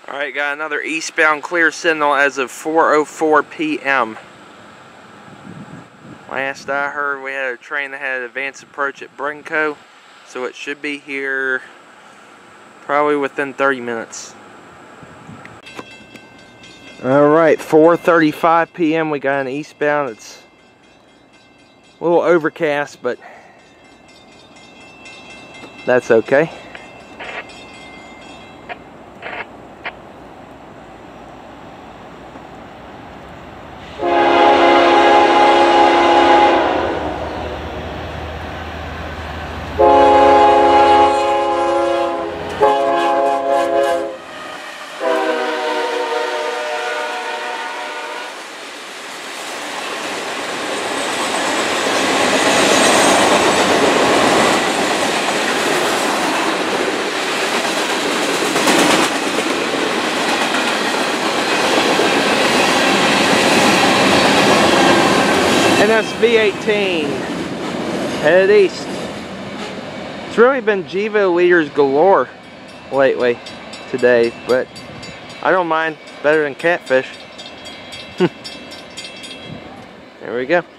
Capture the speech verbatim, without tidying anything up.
Alright, got another eastbound clear signal as of four oh four p m Last I heard, we had a train that had advanced approach at Brinco, so it should be here probably within thirty minutes. Alright, four thirty-five p m we got an eastbound. It's a little overcast, but that's okay. And that's V eighteen, headed east. It's really been Gevo leaders galore lately today, but I don't mind, better than catfish. There we go.